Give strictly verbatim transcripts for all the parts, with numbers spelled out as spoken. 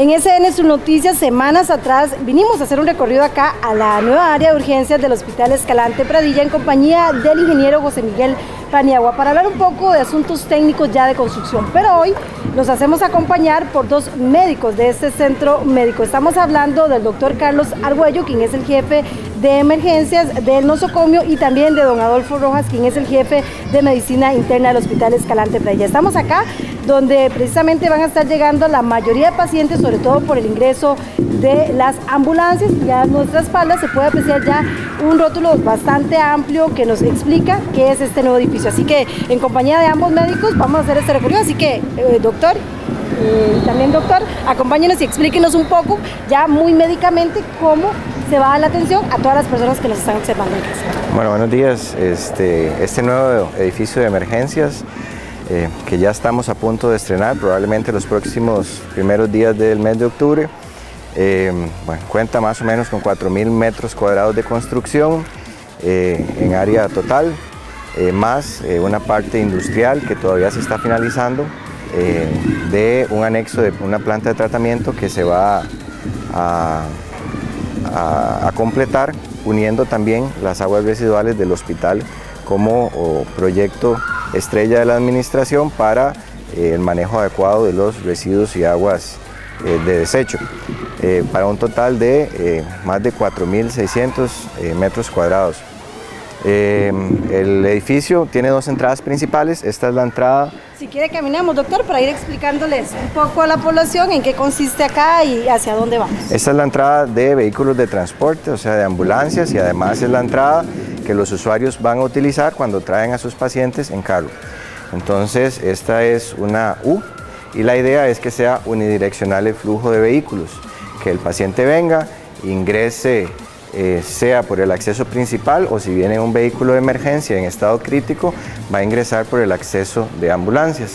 En S N Sus Noticias, semanas atrás, vinimos a hacer un recorrido acá a la nueva área de urgencias del Hospital Escalante Pradilla en compañía del ingeniero José Miguel Paniagua para hablar un poco de asuntos técnicos ya de construcción. Pero hoy los hacemos acompañar por dos médicos de este centro médico. Estamos hablando del doctor Carlos Argüello, quien es el jefe de emergencias del nosocomio, y también de don Adolfo Rojas, quien es el jefe de medicina interna del Hospital Escalante Pradilla. Estamos acá donde precisamente van a estar llegando la mayoría de pacientes, sobre todo por el ingreso de las ambulancias. Y a nuestra espalda se puede apreciar ya un rótulo bastante amplio que nos explica qué es este nuevo edificio. Así que en compañía de ambos médicos vamos a hacer este recorrido. Así que, eh, doctor, y eh, también doctor, acompáñenos y explíquenos un poco, ya muy médicamente, cómo se va a dar la atención a todas las personas que nos están observando en casa. Bueno, buenos días. Este, este nuevo edificio de emergencias eh, que ya estamos a punto de estrenar, probablemente los próximos primeros días del mes de octubre, eh, bueno, cuenta más o menos con cuatro mil metros cuadrados de construcción eh, en área total, eh, más eh, una parte industrial que todavía se está finalizando, eh, de un anexo de una planta de tratamiento que se va a, a, a completar, uniendo también las aguas residuales del hospital como oh, proyecto estrella de la administración para eh, el manejo adecuado de los residuos y aguas eh, de desecho, eh, para un total de eh, más de cuatro mil seiscientos eh, metros cuadrados. Eh, el edificio tiene dos entradas principales. Esta es la entrada. Si quiere caminamos, doctor, para ir explicándoles un poco a la población en qué consiste acá y hacia dónde vamos. Esta es la entrada de vehículos de transporte, o sea, de ambulancias, y además es la entrada que los usuarios van a utilizar cuando traen a sus pacientes en carro. Entonces, esta es una U y la idea es que sea unidireccional el flujo de vehículos, que el paciente venga, ingrese, Eh, sea por el acceso principal, o si viene un vehículo de emergencia en estado crítico, va a ingresar por el acceso de ambulancias.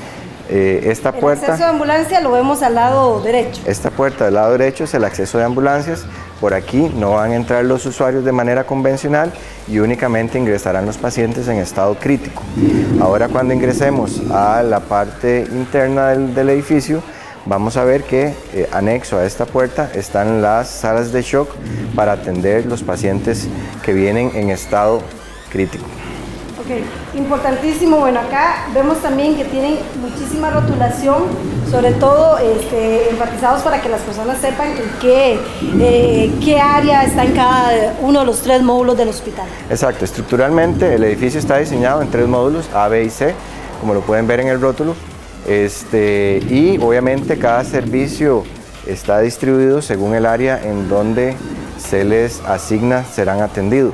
Eh, esta el puerta, acceso de ambulancia lo vemos al lado derecho. Esta puerta del lado derecho es el acceso de ambulancias. Por aquí no van a entrar los usuarios de manera convencional y únicamente ingresarán los pacientes en estado crítico. Ahora, cuando ingresemos a la parte interna del, del edificio, vamos a ver que eh, anexo a esta puerta están las salas de shock para atender los pacientes que vienen en estado crítico. Ok, importantísimo. Bueno, acá vemos también que tienen muchísima rotulación, sobre todo este, enfatizados para que las personas sepan en qué, eh, qué área está en cada uno de los tres módulos del hospital. Exacto, estructuralmente el edificio está diseñado en tres módulos, A, B y C, como lo pueden ver en el rótulo. Este, y obviamente cada servicio está distribuido según el área en donde se les asigna, serán atendidos.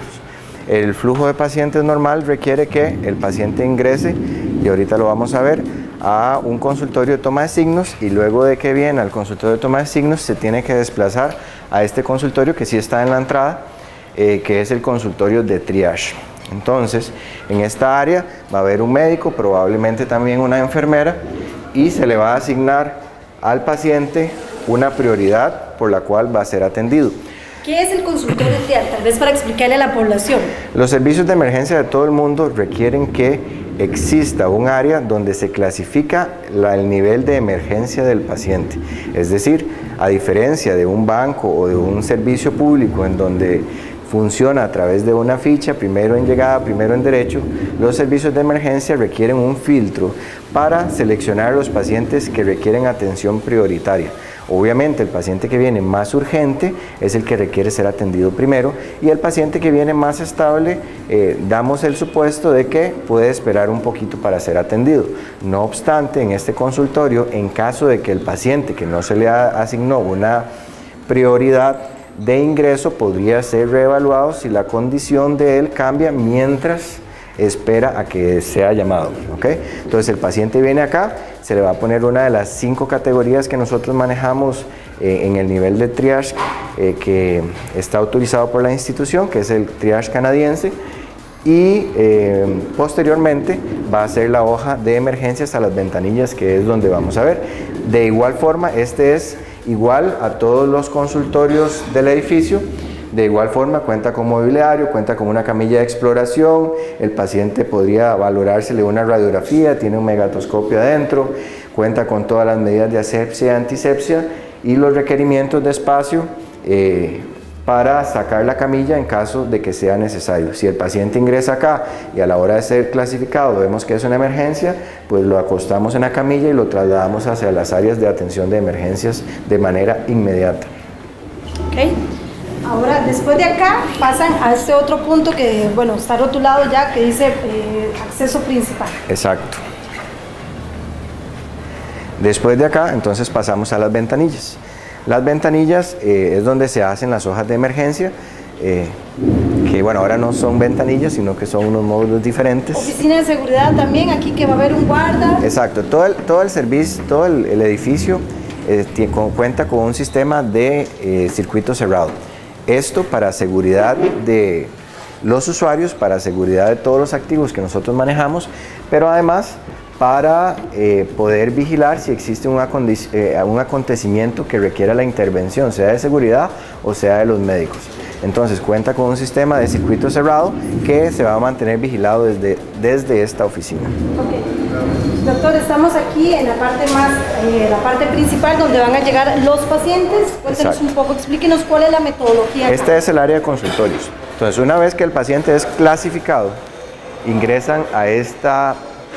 El flujo de pacientes normal requiere que el paciente ingrese, y ahorita lo vamos a ver, a un consultorio de toma de signos, y luego de que viene al consultorio de toma de signos se tiene que desplazar a este consultorio que sí está en la entrada, eh, que es el consultorio de triage. Entonces, en esta área va a haber un médico, probablemente también una enfermera, y se le va a asignar al paciente una prioridad por la cual va a ser atendido. ¿Qué es el consultorio de triage? Tal vez para explicarle a la población. Los servicios de emergencia de todo el mundo requieren que exista un área donde se clasifica la, el nivel de emergencia del paciente. Es decir, a diferencia de un banco o de un servicio público en donde funciona a través de una ficha, primero en llegada, primero en derecho, los servicios de emergencia requieren un filtro para seleccionar los pacientes que requieren atención prioritaria. Obviamente el paciente que viene más urgente es el que requiere ser atendido primero, y el paciente que viene más estable, eh, damos el supuesto de que puede esperar un poquito para ser atendido. No obstante, en este consultorio, en caso de que el paciente que no se le asignó una prioridad de ingreso, podría ser reevaluado si la condición de él cambia mientras espera a que sea llamado, ¿okay? Entonces el paciente viene acá, se le va a poner una de las cinco categorías que nosotros manejamos eh, en el nivel de triage eh, que está autorizado por la institución, que es el triage canadiense, y eh, posteriormente va a ser la hoja de emergencias a las ventanillas, que es donde vamos a ver. De igual forma, este es igual a todos los consultorios del edificio. De igual forma cuenta con mobiliario, cuenta con una camilla de exploración, el paciente podría valorársele una radiografía, tiene un megatoscopio adentro, cuenta con todas las medidas de asepsia y antisepsia, y los requerimientos de espacio eh, para sacar la camilla en caso de que sea necesario. Si el paciente ingresa acá y a la hora de ser clasificado vemos que es una emergencia, pues lo acostamos en la camilla y lo trasladamos hacia las áreas de atención de emergencias de manera inmediata. Okay. Ahora, después de acá, pasan a este otro punto que, bueno, está rotulado ya, que dice eh, acceso principal. Exacto. Después de acá, entonces pasamos a las ventanillas. Las ventanillas eh, es donde se hacen las hojas de emergencia, eh, que bueno, ahora no son ventanillas, sino que son unos módulos diferentes. Oficina de seguridad también, aquí que va a haber un guarda. Exacto, todo el, todo el servicio, todo el, el edificio eh, tiene, con, cuenta con un sistema de eh, circuito cerrado. Esto para seguridad de los usuarios, para seguridad de todos los activos que nosotros manejamos, pero además para eh, poder vigilar si existe un, eh, un acontecimiento que requiera la intervención, sea de seguridad o sea de los médicos. Entonces cuenta con un sistema de circuito cerrado que se va a mantener vigilado desde, desde esta oficina. Okay. Doctor, estamos aquí en la parte más, eh, la parte principal donde van a llegar los pacientes. Cuéntenos Exacto. un poco, explíquenos cuál es la metodología acá. Este es el área de consultorios. Entonces, una vez que el paciente es clasificado, ingresan a esta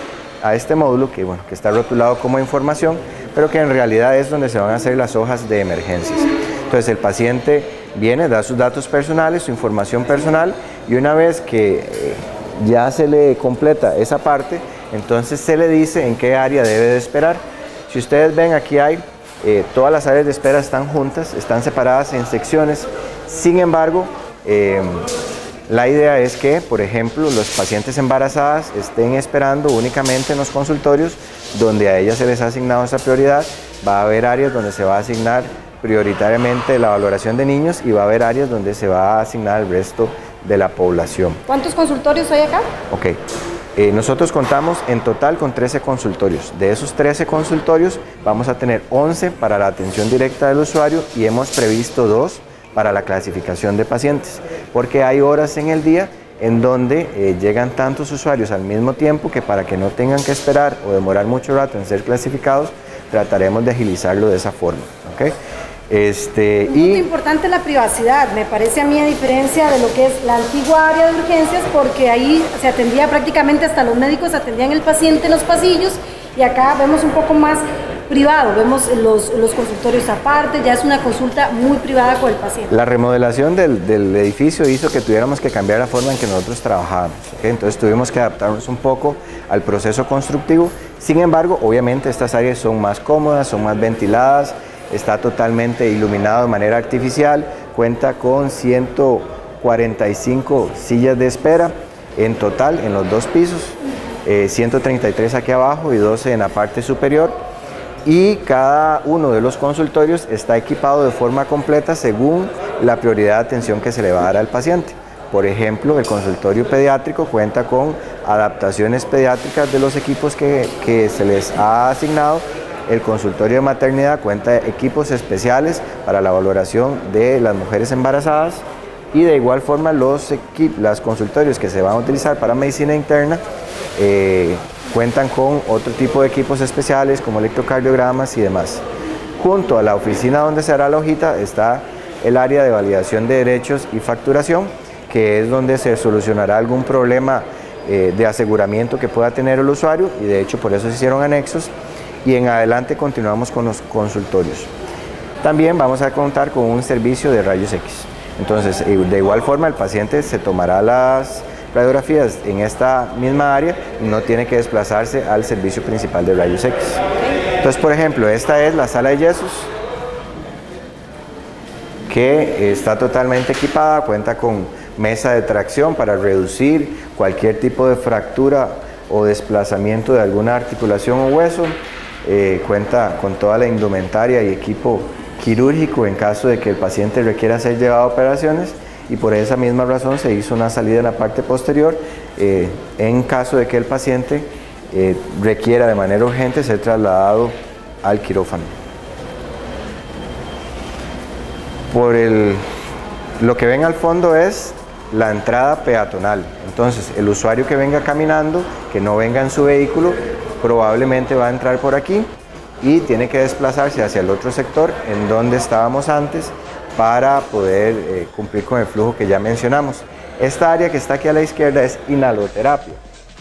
a este módulo que, bueno, que está rotulado como información, pero que en realidad es donde se van a hacer las hojas de emergencias. Entonces el paciente viene, da sus datos personales, su información personal, y una vez que eh, ya se le completa esa parte, entonces se le dice en qué área debe de esperar. Si ustedes ven, aquí hay, eh, todas las áreas de espera están juntas, están separadas en secciones. Sin embargo, eh, la idea es que, por ejemplo, los pacientes embarazadas estén esperando únicamente en los consultorios donde a ellas se les ha asignado esa prioridad. Va a haber áreas donde se va a asignar prioritariamente la valoración de niños y va a haber áreas donde se va a asignar el resto de la población. ¿Cuántos consultorios hay acá? Ok. Eh, nosotros contamos en total con trece consultorios. De esos trece consultorios vamos a tener once para la atención directa del usuario y hemos previsto dos para la clasificación de pacientes, porque hay horas en el día en donde eh, llegan tantos usuarios al mismo tiempo que para que no tengan que esperar o demorar mucho rato en ser clasificados, trataremos de agilizarlo de esa forma. ¿Okay? Este, un y importante la privacidad, me parece a mí, a diferencia de lo que es la antigua área de urgencias, porque ahí se atendía prácticamente, hasta los médicos atendían el paciente en los pasillos, y acá vemos un poco más privado, vemos los, los consultorios aparte, ya es una consulta muy privada con el paciente. La remodelación del, del edificio hizo que tuviéramos que cambiar la forma en que nosotros trabajábamos, ¿okay? Entonces tuvimos que adaptarnos un poco al proceso constructivo. Sin embargo, obviamente estas áreas son más cómodas, son más ventiladas, está totalmente iluminado de manera artificial, cuenta con ciento cuarenta y cinco sillas de espera en total en los dos pisos, eh, ciento treinta y tres aquí abajo y doce en la parte superior, y cada uno de los consultorios está equipado de forma completa según la prioridad de atención que se le va a dar al paciente. Por ejemplo, el consultorio pediátrico cuenta con adaptaciones pediátricas de los equipos que, que se les ha asignado. El consultorio de maternidad cuenta de equipos especiales para la valoración de las mujeres embarazadas, y de igual forma los, los consultorios que se van a utilizar para medicina interna eh, cuentan con otro tipo de equipos especiales como electrocardiogramas y demás. Junto a la oficina donde se hará la hojita está el área de validación de derechos y facturación, que es donde se solucionará algún problema eh, de aseguramiento que pueda tener el usuario, y de hecho por eso se hicieron anexos, y en adelante continuamos con los consultorios. También vamos a contar con un servicio de rayos X. Entonces, de igual forma, el paciente se tomará las radiografías en esta misma área y no tiene que desplazarse al servicio principal de rayos X. Entonces, por ejemplo, esta es la sala de yesos, que está totalmente equipada, cuenta con mesa de tracción para reducir cualquier tipo de fractura o desplazamiento de alguna articulación o hueso. Eh, cuenta con toda la indumentaria y equipo quirúrgico en caso de que el paciente requiera ser llevado a operaciones, y por esa misma razón se hizo una salida en la parte posterior eh, en caso de que el paciente eh, requiera de manera urgente ser trasladado al quirófano. Por el, lo que ven al fondo es la entrada peatonal. Entonces el usuario que venga caminando, que no venga en su vehículo, probablemente va a entrar por aquí y tiene que desplazarse hacia el otro sector en donde estábamos antes para poder eh, cumplir con el flujo que ya mencionamos. Esta área que está aquí a la izquierda es inhaloterapia.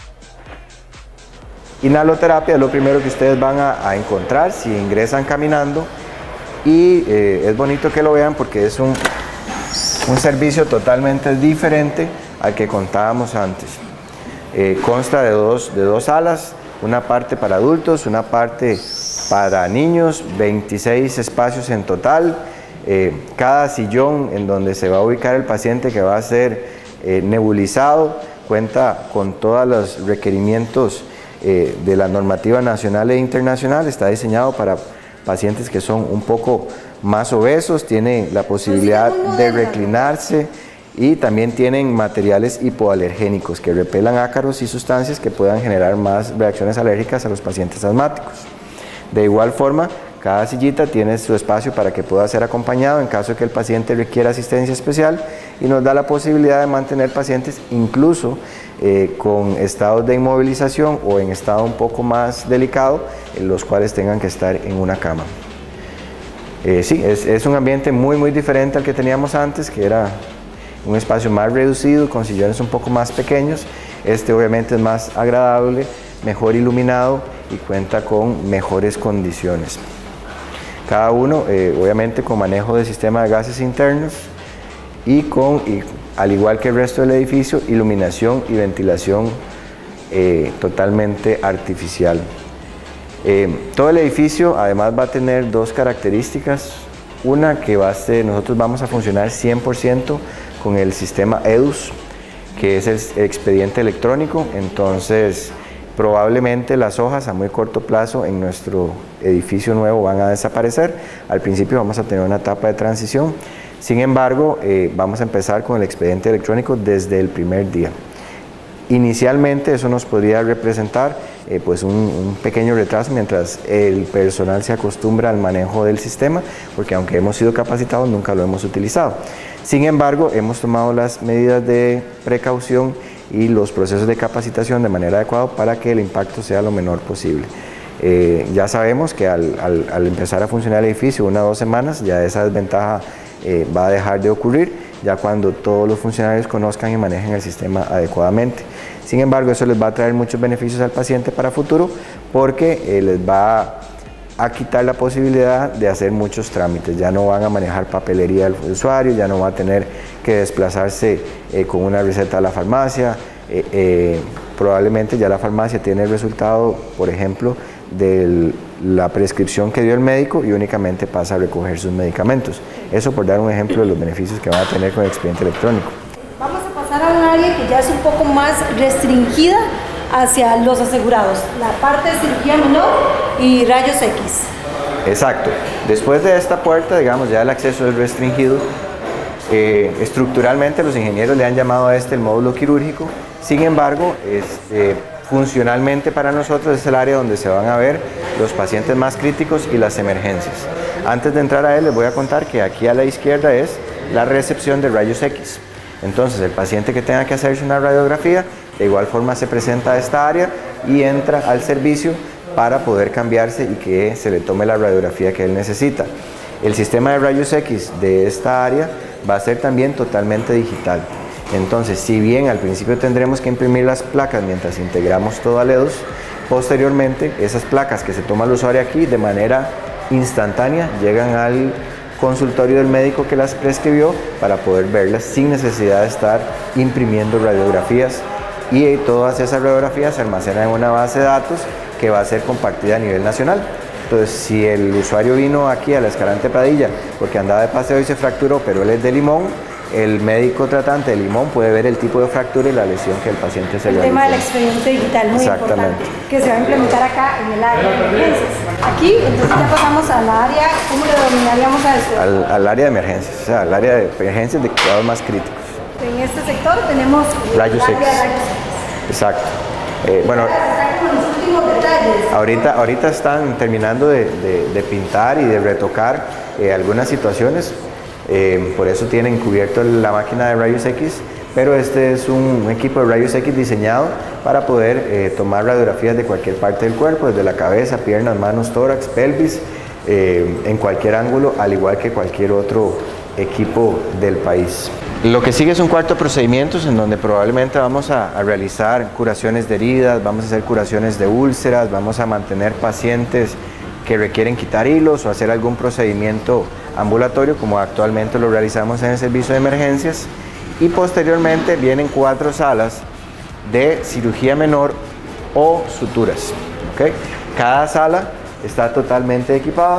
Inhaloterapia es lo primero que ustedes van a, a encontrar si ingresan caminando, y eh, es bonito que lo vean porque es un, un servicio totalmente diferente al que contábamos antes. Eh, consta de dos, de dos salas, una parte para adultos, una parte para niños, veintiséis espacios en total. Eh, cada sillón en donde se va a ubicar el paciente, que va a ser eh, nebulizado, cuenta con todos los requerimientos eh, de la normativa nacional e internacional. Está diseñado para pacientes que son un poco más obesos, tiene la posibilidad de reclinarse, y también tienen materiales hipoalergénicos que repelan ácaros y sustancias que puedan generar más reacciones alérgicas a los pacientes asmáticos. De igual forma, cada sillita tiene su espacio para que pueda ser acompañado en caso de que el paciente requiera asistencia especial, y nos da la posibilidad de mantener pacientes incluso eh, con estados de inmovilización o en estado un poco más delicado, en los cuales tengan que estar en una cama. Eh, sí, es, es un ambiente muy muy diferente al que teníamos antes, que era un espacio más reducido, con sillones un poco más pequeños. Este obviamente es más agradable, mejor iluminado y cuenta con mejores condiciones. Cada uno eh, obviamente con manejo de sistema de gases internos y con, y, al igual que el resto del edificio, iluminación y ventilación eh, totalmente artificial. Eh, todo el edificio además va a tener dos características. Una, que va a ser, nosotros vamos a funcionar cien por ciento con el sistema E D U S, que es el expediente electrónico. Entonces probablemente las hojas a muy corto plazo en nuestro edificio nuevo van a desaparecer. Al principio vamos a tener una etapa de transición. Sin embargo, eh, vamos a empezar con el expediente electrónico desde el primer día. Inicialmente eso nos podría representar eh, pues un, un pequeño retraso mientras el personal se acostumbra al manejo del sistema, porque aunque hemos sido capacitados nunca lo hemos utilizado. Sin embargo, hemos tomado las medidas de precaución y los procesos de capacitación de manera adecuada para que el impacto sea lo menor posible. Eh, ya sabemos que al, al, al empezar a funcionar el edificio, una o dos semanas, ya esa desventaja eh, va a dejar de ocurrir, ya cuando todos los funcionarios conozcan y manejen el sistema adecuadamente. Sin embargo, eso les va a traer muchos beneficios al paciente para futuro, porque eh, les va a, a quitar la posibilidad de hacer muchos trámites. Ya no van a manejar papelería del usuario, ya no va a tener que desplazarse eh, con una receta a la farmacia. Eh, eh, probablemente ya la farmacia tiene el resultado, por ejemplo, de la prescripción que dio el médico, y únicamente pasa a recoger sus medicamentos. Eso por dar un ejemplo de los beneficios que van a tener con el expediente electrónico. Vamos a pasar a un área que ya es un poco más restringida hacia los asegurados, la parte de cirugía menor y rayos X. Exacto. Después de esta puerta, digamos, ya el acceso es restringido. Eh, estructuralmente los ingenieros le han llamado a este el módulo quirúrgico. Sin embargo, este, funcionalmente para nosotros es el área donde se van a ver los pacientes más críticos y las emergencias. Antes de entrar a él, les voy a contar que aquí a la izquierda es la recepción de rayos X. Entonces, el paciente que tenga que hacerse una radiografía, de igual forma se presenta a esta área y entra al servicio para poder cambiarse y que se le tome la radiografía que él necesita. El sistema de rayos X de esta área va a ser también totalmente digital. Entonces, si bien al principio tendremos que imprimir las placas mientras integramos todo al E D U S, posteriormente esas placas que se toma el usuario aquí de manera instantánea llegan al consultorio del médico que las prescribió para poder verlas sin necesidad de estar imprimiendo radiografías, y todas esas radiografías se almacenan en una base de datos que va a ser compartida a nivel nacional. Entonces, si el usuario vino aquí a la Escalante Pradilla porque andaba de paseo y se fracturó, pero él es de Limón, el médico tratante de Limón puede ver el tipo de fractura y la lesión que el paciente se realizó. El tema del expediente digital, muy importante, que se va a implementar acá en el área de emergencias. Aquí, entonces ya pasamos al área, ¿cómo le denominaríamos a esto? Al, al área de emergencias, o sea, al área de emergencias de cuidados más críticos. En este sector tenemos rayos X. Exacto. Eh, bueno, ahorita, ahorita están terminando de, de, de pintar y de retocar eh, algunas situaciones. Eh, por eso tienen cubierto la máquina de rayos X, pero este es un equipo de rayos X diseñado para poder eh, tomar radiografías de cualquier parte del cuerpo, desde la cabeza, piernas, manos, tórax, pelvis, eh, en cualquier ángulo, al igual que cualquier otro equipo del país. Lo que sigue es un cuarto de procedimientos en donde probablemente vamos a, a realizar curaciones de heridas, vamos a hacer curaciones de úlceras, vamos a mantener pacientes que requieren quitar hilos o hacer algún procedimiento ambulatorio, como actualmente lo realizamos en el servicio de emergencias. Y posteriormente vienen cuatro salas de cirugía menor o suturas. ¿Okay? Cada sala está totalmente equipada,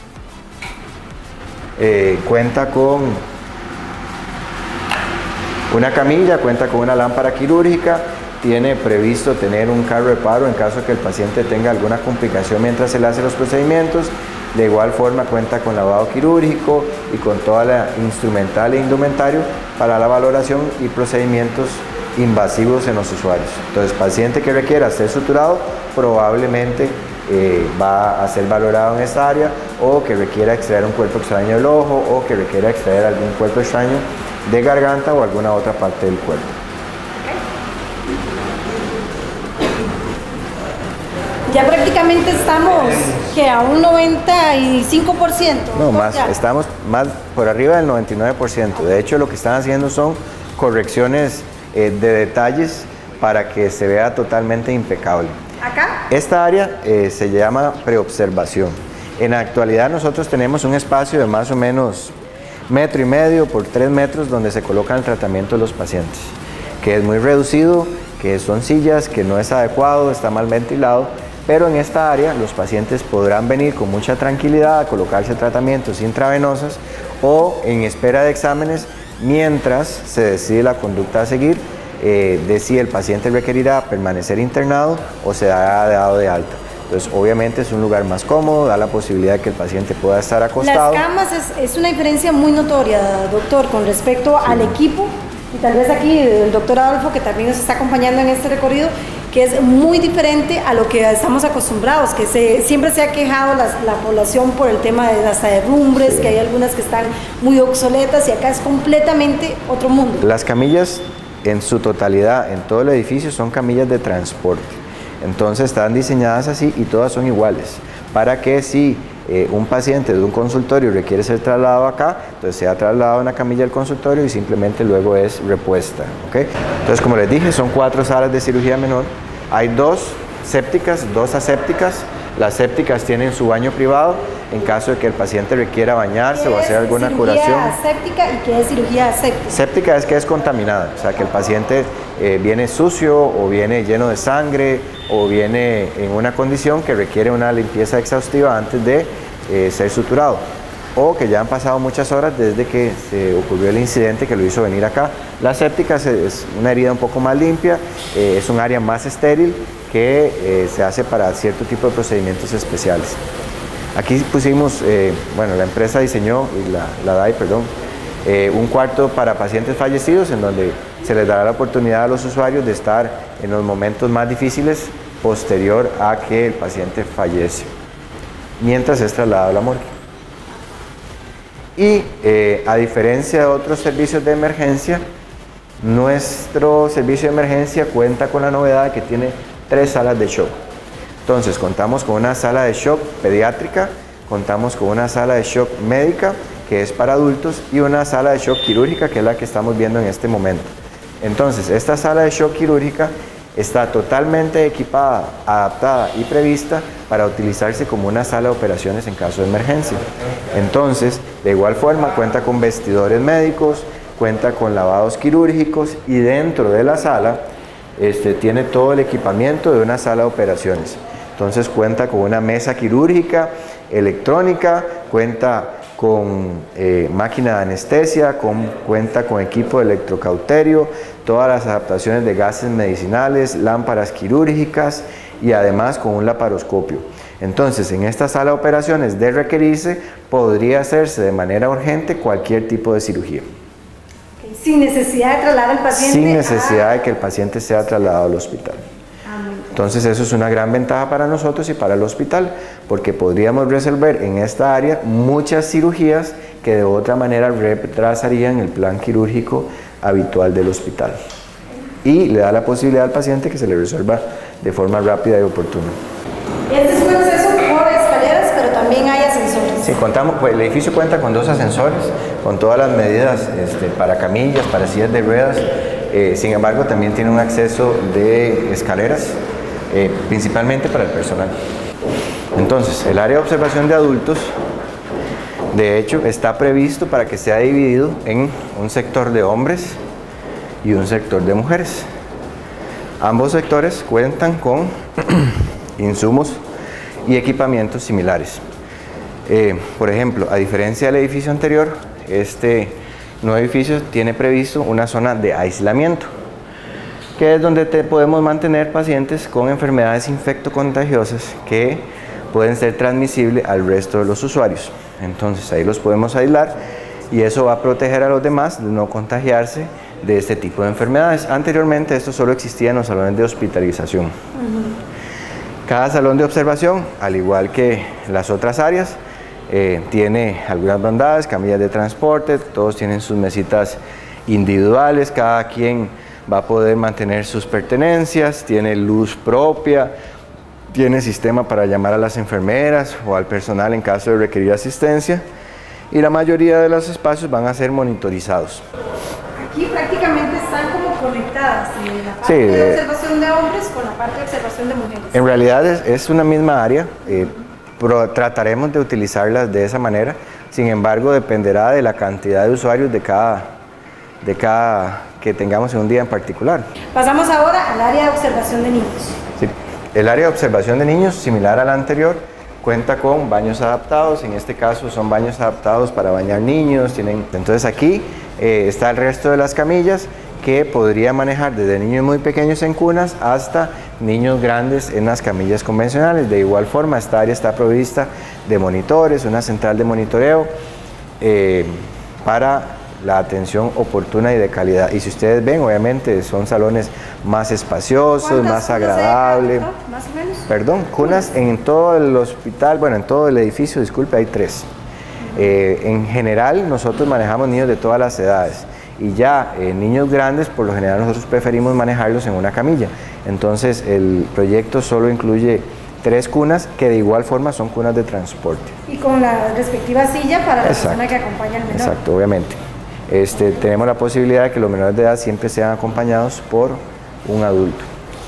eh, cuenta con una camilla, cuenta con una lámpara quirúrgica, tiene previsto tener un carro de paro en caso de que el paciente tenga alguna complicación mientras se le hace los procedimientos. De igual forma cuenta con lavado quirúrgico y con toda la instrumental e indumentario para la valoración y procedimientos invasivos en los usuarios. Entonces, paciente que requiera ser suturado probablemente eh, va a ser valorado en esta área, o que requiera extraer un cuerpo extraño del ojo, o que requiera extraer algún cuerpo extraño de garganta o alguna otra parte del cuerpo. Ya prácticamente estamos que a un noventa y cinco por ciento. No, más, estamos más por arriba del noventa y nueve por ciento. De hecho, lo que están haciendo son correcciones eh, de detalles para que se vea totalmente impecable. ¿Acá? Esta área eh, se llama preobservación. En la actualidad nosotros tenemos un espacio de más o menos metro y medio por tres metros donde se coloca el tratamiento de los pacientes, que es muy reducido, que son sillas, que no es adecuado, está mal ventilado. Pero en esta área los pacientes podrán venir con mucha tranquilidad a colocarse tratamientos intravenosos o en espera de exámenes mientras se decide la conducta a seguir, eh, de si el paciente requerirá permanecer internado o se dará dado de alta. Entonces, obviamente es un lugar más cómodo, da la posibilidad de que el paciente pueda estar acostado. Las camas es, es una diferencia muy notoria, doctor, con respecto sí. al equipo, y tal vez aquí el doctor Adolfo, que también nos está acompañando en este recorrido, que es muy diferente a lo que estamos acostumbrados, que se, siempre se ha quejado la, la población por el tema de las derrumbres, sí. que hay algunas que están muy obsoletas, y acá es completamente otro mundo. Las camillas en su totalidad, en todo el edificio, son camillas de transporte. Entonces están diseñadas así y todas son iguales, para que si eh, un paciente de un consultorio requiere ser trasladado acá, entonces sea trasladado a una camilla del consultorio y simplemente luego es repuesta. ¿Okay? Entonces, como les dije, son cuatro salas de cirugía menor. Hay dos sépticas, dos asépticas. Las sépticas tienen su baño privado en caso de que el paciente requiera bañarse o hacer alguna curación. ¿Qué es cirugía aséptica y qué es cirugía aséptica? Séptica es que es contaminada, o sea que el paciente eh, viene sucio o viene lleno de sangre o viene en una condición que requiere una limpieza exhaustiva antes de eh, ser suturado, o que ya han pasado muchas horas desde que se ocurrió el incidente que lo hizo venir acá. La séptica es una herida un poco más limpia, eh, es un área más estéril que eh, se hace para cierto tipo de procedimientos especiales. Aquí pusimos, eh, bueno, la empresa diseñó, y la, la D A I, perdón, eh, un cuarto para pacientes fallecidos en donde se les dará la oportunidad a los usuarios de estar en los momentos más difíciles posterior a que el paciente fallece, mientras es trasladado a la morgue. Y eh, a diferencia de otros servicios de emergencia, nuestro servicio de emergencia cuenta con la novedad de que tiene tres salas de shock. Entonces, contamos con una sala de shock pediátrica, contamos con una sala de shock médica, que es para adultos, y una sala de shock quirúrgica, que es la que estamos viendo en este momento. Entonces, esta sala de shock quirúrgica está totalmente equipada, adaptada y prevista para utilizarse como una sala de operaciones en caso de emergencia. Entonces, de igual forma, cuenta con vestidores médicos, cuenta con lavados quirúrgicos, y dentro de la sala este, tiene todo el equipamiento de una sala de operaciones. Entonces cuenta con una mesa quirúrgica, electrónica, cuenta con eh, máquina de anestesia, con, cuenta con equipo de electrocauterio, todas las adaptaciones de gases medicinales, lámparas quirúrgicas y además con un laparoscopio. Entonces, en esta sala de operaciones, de requerirse, podría hacerse de manera urgente cualquier tipo de cirugía. Sin necesidad de trasladar al paciente. Sin necesidad a... de que el paciente sea trasladado al hospital. Entonces eso es una gran ventaja para nosotros y para el hospital, porque podríamos resolver en esta área muchas cirugías que de otra manera retrasarían el plan quirúrgico habitual del hospital. Y le da la posibilidad al paciente que se le resuelva de forma rápida y oportuna. Este es un acceso por escaleras, pero también hay ascensores. Sí, contamos, pues, el edificio cuenta con dos ascensores, con todas las medidas este, para camillas, para sillas de ruedas. Eh, sin embargo, también tiene un acceso de escaleras, eh, principalmente para el personal. Entonces, el área de observación de adultos, de hecho, está previsto para que sea dividido en un sector de hombres y un sector de mujeres. Ambos sectores cuentan con insumos y equipamientos similares. Eh, por ejemplo, a diferencia del edificio anterior, este nuevo edificio tiene previsto una zona de aislamiento, que es donde te podemos mantener pacientes con enfermedades infectocontagiosas que pueden ser transmisibles al resto de los usuarios. Entonces ahí los podemos aislar y eso va a proteger a los demás de no contagiarse de este tipo de enfermedades. Anteriormente esto solo existía en los salones de hospitalización. Uh-huh. Cada salón de observación, al igual que las otras áreas, eh, tiene algunas bandadas, camillas de transporte, todos tienen sus mesitas individuales, cada quien va a poder mantener sus pertenencias, tiene luz propia, tiene sistema para llamar a las enfermeras o al personal en caso de requerir asistencia, y la mayoría de los espacios van a ser monitorizados. Aquí prácticamente están como conectadas, ¿sí? La parte sí, de de observación de hombres con la parte de observación de mujeres. En realidad es, es una misma área, eh, pero trataremos de utilizarlas de esa manera. Sin embargo, dependerá de la cantidad de usuarios de cada, de cada que tengamos en un día en particular. Pasamos ahora al área de observación de niños. Sí. El área de observación de niños, similar a la anterior, cuenta con baños adaptados. En este caso son baños adaptados para bañar niños. Tienen, entonces aquí eh, está el resto de las camillas que podría manejar desde niños muy pequeños en cunas hasta niños grandes en las camillas convencionales. De igual forma, esta área está provista de monitores, una central de monitoreo eh, para la atención oportuna y de calidad. Y si ustedes ven, obviamente son salones más espaciosos, más agradables. ¿Más o menos? Perdón, cunas en todo el hospital, bueno, en todo el edificio, disculpe, hay tres. Eh, en general, nosotros manejamos niños de todas las edades. Y ya eh, niños grandes, por lo general nosotros preferimos manejarlos en una camilla. Entonces el proyecto solo incluye tres cunas que de igual forma son cunas de transporte. Y con la respectiva silla para la Exacto, persona que acompaña al menor. Exacto, obviamente. Este, tenemos la posibilidad de que los menores de edad siempre sean acompañados por un adulto.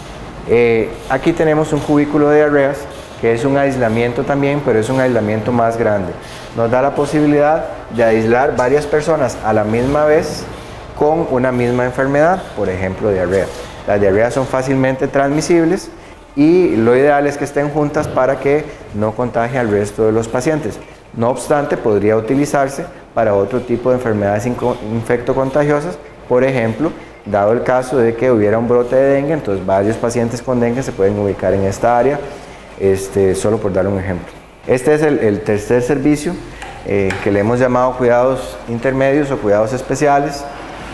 Eh, aquí tenemos un cubículo de diarreas, que es un aislamiento también, pero es un aislamiento más grande. Nos da la posibilidad de aislar varias personas a la misma vez con una misma enfermedad, por ejemplo diarrea. Las diarreas son fácilmente transmisibles y lo ideal es que estén juntas para que no contagien al resto de los pacientes. No obstante, podría utilizarse para otro tipo de enfermedades infectocontagiosas, por ejemplo, dado el caso de que hubiera un brote de dengue, entonces varios pacientes con dengue se pueden ubicar en esta área, este, solo por dar un ejemplo. Este es el, el tercer servicio eh, que le hemos llamado cuidados intermedios o cuidados especiales,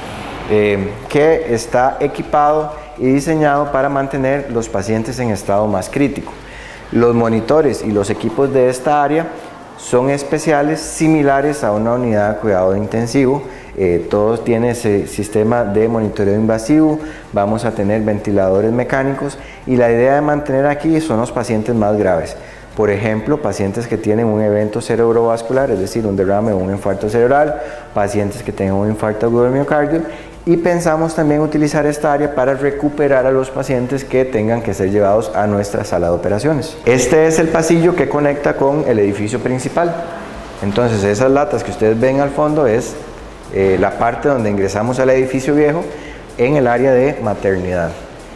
eh, que está equipado y diseñado para mantener los pacientes en estado más crítico. Los monitores y los equipos de esta área son especiales, similares a una unidad de cuidado intensivo. Eh, todos tienen ese sistema de monitoreo invasivo, vamos a tener ventiladores mecánicos y la idea de mantener aquí son los pacientes más graves. Por ejemplo, pacientes que tienen un evento cerebrovascular, es decir, un derrame o un infarto cerebral, pacientes que tengan un infarto agudo del miocardio, y pensamos también utilizar esta área para recuperar a los pacientes que tengan que ser llevados a nuestra sala de operaciones. Este es el pasillo que conecta con el edificio principal. Entonces esas latas que ustedes ven al fondo es eh, la parte donde ingresamos al edificio viejo en el área de maternidad.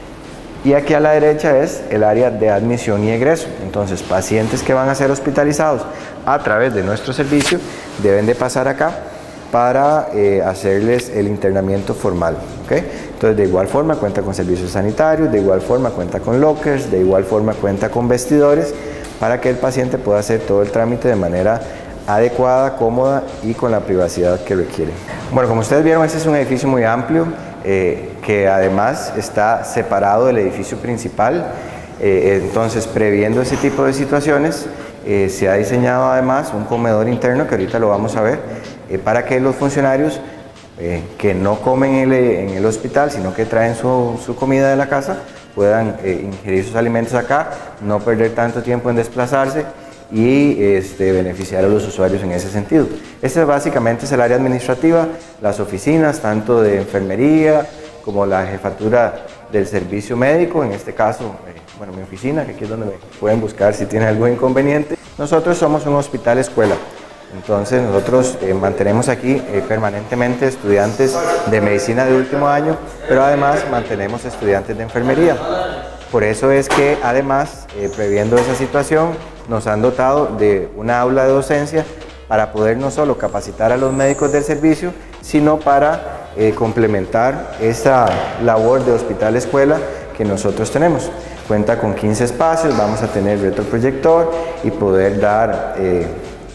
Y aquí a la derecha es el área de admisión y egreso. Entonces pacientes que van a ser hospitalizados a través de nuestro servicio deben de pasar acá para eh, hacerles el internamiento formal, ¿okay? Entonces de igual forma cuenta con servicios sanitarios, de igual forma cuenta con lockers, de igual forma cuenta con vestidores para que el paciente pueda hacer todo el trámite de manera adecuada, cómoda y con la privacidad que requiere. Bueno, como ustedes vieron, este es un edificio muy amplio eh, que además está separado del edificio principal, eh, entonces previendo ese tipo de situaciones eh, se ha diseñado además un comedor interno que ahorita lo vamos a ver, para que los funcionarios eh, que no comen en el, en el hospital, sino que traen su, su comida de la casa, puedan eh, ingerir sus alimentos acá, no perder tanto tiempo en desplazarse y este, beneficiar a los usuarios en ese sentido. Este básicamente es el área administrativa, las oficinas, tanto de enfermería como la jefatura del servicio médico, en este caso, eh, bueno, mi oficina, que aquí es donde me pueden buscar si tienen algún inconveniente. Nosotros somos un hospital escuela, entonces nosotros eh, mantenemos aquí eh, permanentemente estudiantes de medicina de último año, pero además mantenemos estudiantes de enfermería. Por eso es que además, eh, previendo esa situación, nos han dotado de una aula de docencia para poder no solo capacitar a los médicos del servicio, sino para eh, complementar esa labor de hospital escuela que nosotros tenemos. Cuenta con quince espacios, vamos a tener retroproyector y poder dar eh,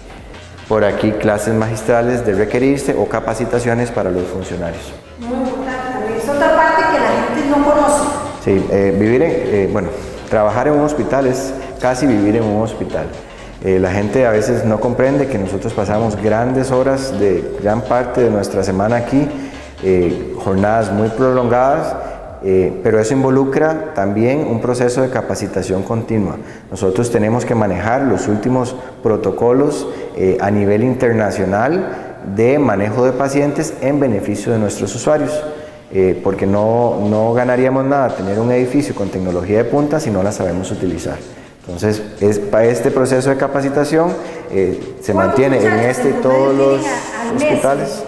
por aquí clases magistrales de requerirse o capacitaciones para los funcionarios. Muy importante también, es otra parte que la gente no conoce. Sí, eh, vivir en, eh, bueno, trabajar en un hospital es casi vivir en un hospital. Eh, la gente a veces no comprende que nosotros pasamos grandes horas de gran parte de nuestra semana aquí, eh, jornadas muy prolongadas, eh, pero eso involucra también un proceso de capacitación continua. Nosotros tenemos que manejar los últimos protocolos eh, a nivel internacional de manejo de pacientes en beneficio de nuestros usuarios. Eh, porque no, no ganaríamos nada tener un edificio con tecnología de punta si no la sabemos utilizar. Entonces, es, para este proceso de capacitación eh, se mantiene en este todos los hospitales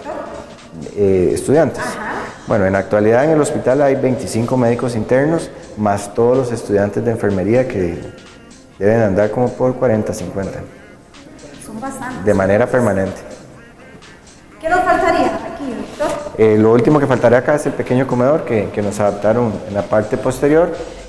eh, estudiantes. Ajá. Bueno, en la actualidad en el hospital hay veinticinco médicos internos, más todos los estudiantes de enfermería que deben andar como por cuarenta, cincuenta. Son bastantes. De manera permanente. ¿Qué nos faltaría aquí, doctor? Eh, lo último que faltaría acá es el pequeño comedor que, que nos adaptaron en la parte posterior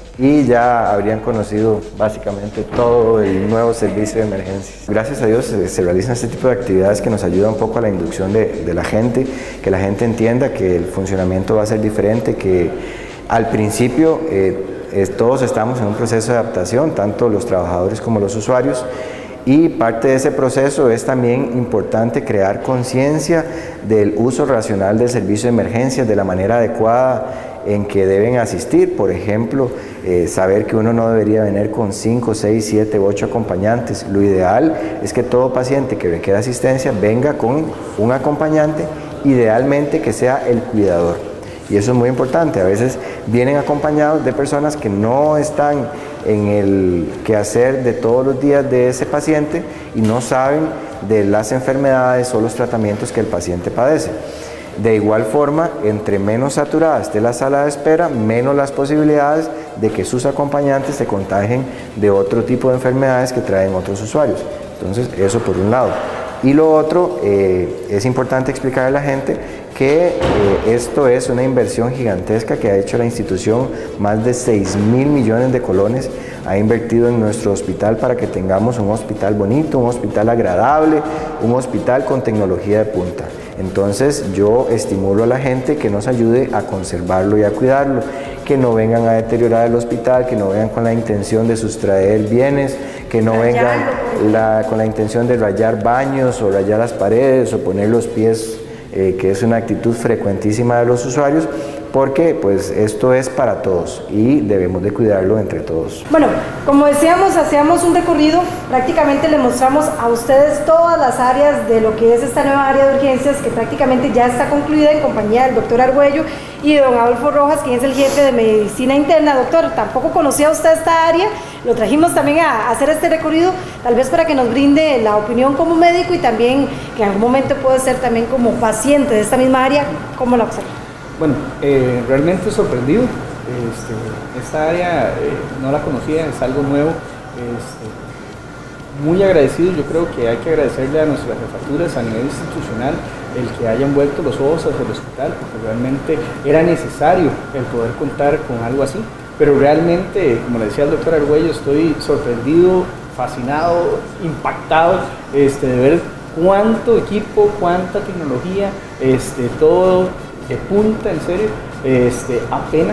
y ya habrían conocido básicamente todo el nuevo servicio de emergencias. Gracias a Dios se, se realizan este tipo de actividades que nos ayudan un poco a la inducción de, de la gente, que la gente entienda que el funcionamiento va a ser diferente, que al principio eh, eh, todos estamos en un proceso de adaptación, tanto los trabajadores como los usuarios. Y parte de ese proceso es también importante crear conciencia del uso racional del servicio de emergencias, de la manera adecuada en que deben asistir. Por ejemplo, eh, saber que uno no debería venir con cinco, seis, siete, ocho acompañantes. Lo ideal es que todo paciente que requiera asistencia venga con un acompañante, idealmente que sea el cuidador. Y eso es muy importante. A veces vienen acompañados de personas que no están en el quehacer de todos los días de ese paciente y no saben de las enfermedades o los tratamientos que el paciente padece. De igual forma, entre menos saturada esté la sala de espera, menos las posibilidades de que sus acompañantes se contagien de otro tipo de enfermedades que traen otros usuarios. Entonces, eso por un lado. Y lo otro, eh, es importante explicarle a la gente que eh, esto es una inversión gigantesca que ha hecho la institución, más de seis mil millones de colones ha invertido en nuestro hospital para que tengamos un hospital bonito, un hospital agradable, un hospital con tecnología de punta. Entonces yo estimulo a la gente que nos ayude a conservarlo y a cuidarlo, que no vengan a deteriorar el hospital, que no vengan con la intención de sustraer bienes, que no vengan la, con la intención de rayar baños o rayar las paredes o poner los pies, eh, que es una actitud frecuentísima de los usuarios, porque pues esto es para todos y debemos de cuidarlo entre todos. Bueno, como decíamos, hacíamos un recorrido, prácticamente le mostramos a ustedes todas las áreas de lo que es esta nueva área de urgencias que prácticamente ya está concluida en compañía del doctor Argüello y de don Adolfo Rojas, quien es el jefe de medicina interna. Doctor, tampoco conocía usted esta área, lo trajimos también a hacer este recorrido, tal vez para que nos brinde la opinión como médico y también que en algún momento puede ser también como paciente de esta misma área. ¿Cómo la observa? Bueno, eh, realmente sorprendido. Este, esta área eh, no la conocía, es algo nuevo. Este, muy agradecido, yo creo que hay que agradecerle a nuestras jefaturas a nivel institucional el que hayan vuelto los ojos hacia el hospital, porque realmente era necesario el poder contar con algo así. Pero realmente, como le decía el doctor Argüello, estoy sorprendido, fascinado, impactado este, de ver cuánto equipo, cuánta tecnología, este, todo de punta, en serio, este, apenas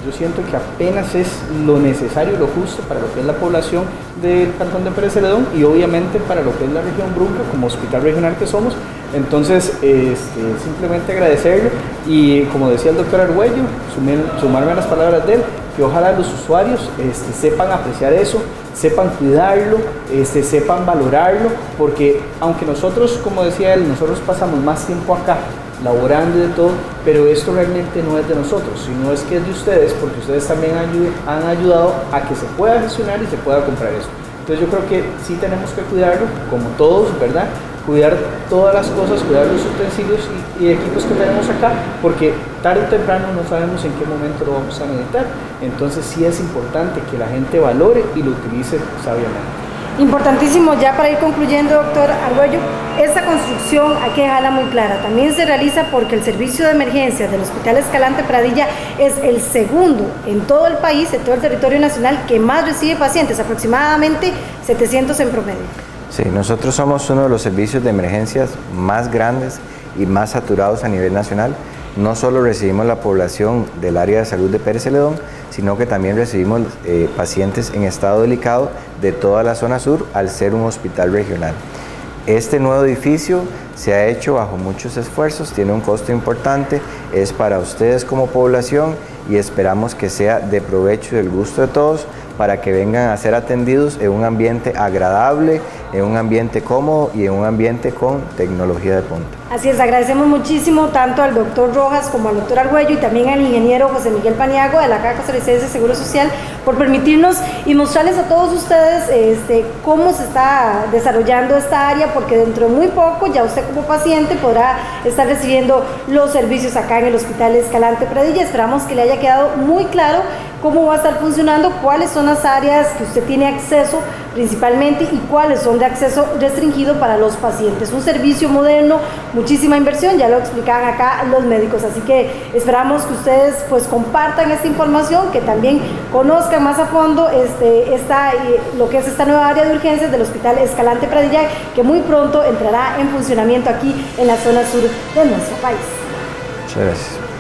Yo siento que apenas es lo necesario y lo justo para lo que es la población del cantón de Pérez Celedón y obviamente para lo que es la región Brunca como hospital regional que somos. Entonces, este, simplemente agradecerle y como decía el doctor Argüello, sumarme a las palabras de él, que ojalá los usuarios este, sepan apreciar eso, sepan cuidarlo, este, sepan valorarlo, porque aunque nosotros, como decía él, nosotros pasamos más tiempo acá, laborando y de todo, pero esto realmente no es de nosotros, sino es que es de ustedes, porque ustedes también han ayudado a que se pueda gestionar y se pueda comprar eso. Entonces yo creo que sí tenemos que cuidarlo, como todos, ¿verdad? Cuidar todas las cosas, cuidar los utensilios y, y equipos que tenemos acá, porque tarde o temprano no sabemos en qué momento lo vamos a necesitar. Entonces sí es importante que la gente valore y lo utilice sabiamente. Importantísimo, ya para ir concluyendo, doctor Argüello, esta construcción hay que dejarla muy clara. También se realiza porque el servicio de emergencias del Hospital Escalante Pradilla es el segundo en todo el país, en todo el territorio nacional, que más recibe pacientes, aproximadamente setecientos en promedio. Sí, nosotros somos uno de los servicios de emergencias más grandes y más saturados a nivel nacional. No solo recibimos la población del área de salud de Pérez Celedón, sino que también recibimos eh, pacientes en estado delicado de toda la zona sur al ser un hospital regional. Este nuevo edificio se ha hecho bajo muchos esfuerzos, tiene un costo importante, es para ustedes como población y esperamos que sea de provecho y del gusto de todos para que vengan a ser atendidos en un ambiente agradable, en un ambiente cómodo y en un ambiente con tecnología de punta. Así es, agradecemos muchísimo tanto al doctor Rojas como al doctor Argüello y también al ingeniero José Miguel Paniagua de la Caja Costarricense de Seguro Social por permitirnos y mostrarles a todos ustedes este, cómo se está desarrollando esta área, porque dentro de muy poco ya usted como paciente podrá estar recibiendo los servicios acá en el Hospital Escalante Pradilla. Esperamos que le haya quedado muy claro cómo va a estar funcionando, cuáles son las áreas que usted tiene acceso principalmente y cuáles son de acceso restringido para los pacientes. Un servicio moderno, muchísima inversión, ya lo explicaban acá los médicos, así que esperamos que ustedes pues compartan esta información, que también conozcan más a fondo este, esta, lo que es esta nueva área de urgencias del Hospital Escalante Pradilla, que muy pronto entrará en funcionamiento aquí en la zona sur de nuestro país. Muchas gracias.